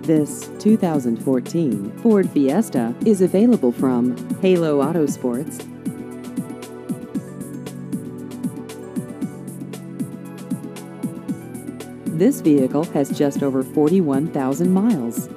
This 2014 Ford Fiesta is available from Halo Autosports. This vehicle has just over 41,000 miles.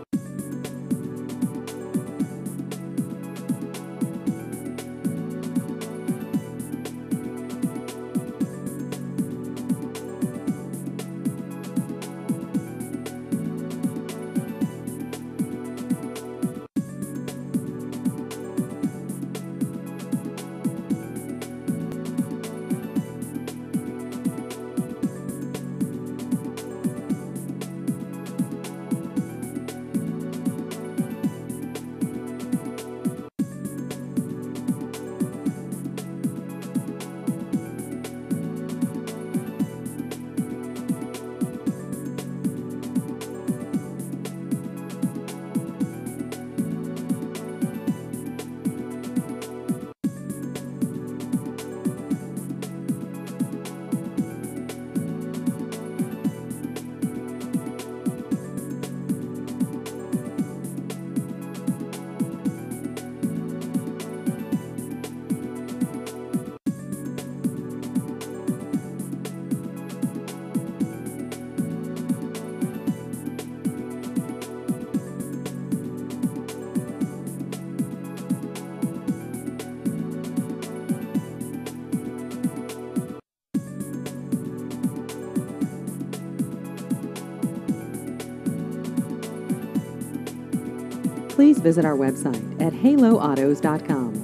Please visit our website at haloautos.com.